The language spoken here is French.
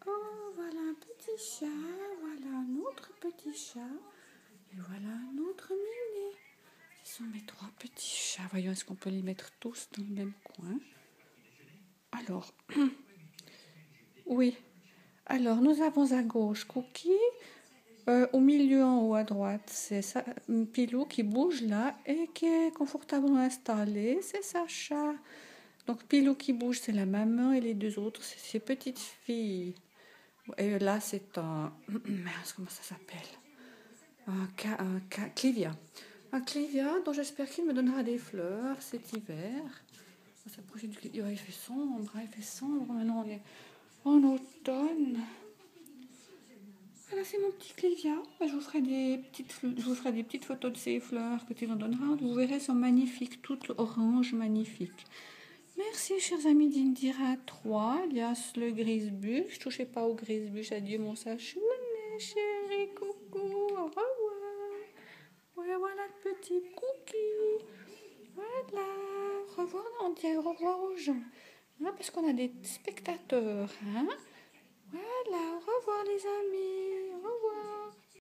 Oh, voilà un petit chat, voilà un autre petit chat, et voilà un autre minet. Ce sont mes trois petits chats. Voyons, est-ce qu'on peut les mettre tous dans le même coin? Alors, oui. Alors, nous avons à gauche Cookie, au milieu en haut à droite, c'est ça, Pilou qui bouge là et qui est confortablement installé, c'est Sacha. Donc Pilou qui bouge, c'est la maman et les deux autres, c'est ses petites filles. Et là, c'est un... Mince, comment ça s'appelle? Clivia. Un Clivia dont j'espère qu'il me donnera des fleurs cet hiver. Ça profite du... Il fait sombre, il fait sombre. Maintenant, on est en automne. Voilà, c'est mon petit Clivia. Je vous ferai des petites photos de ces fleurs que tu en donneras. Vous verrez, elles sont magnifiques, toutes oranges, magnifiques. Merci, chers amis d'Indira 3. Alias le grisbuche. Touchez pas au grisbuche. Adieu, mon sachounet, chéri, coucou. Au revoir. Ouais, voilà le petit cookie. Voilà. Au revoir, on dit au revoir aux gens. Hein, parce qu'on a des spectateurs. Hein. Voilà, au revoir, les amis.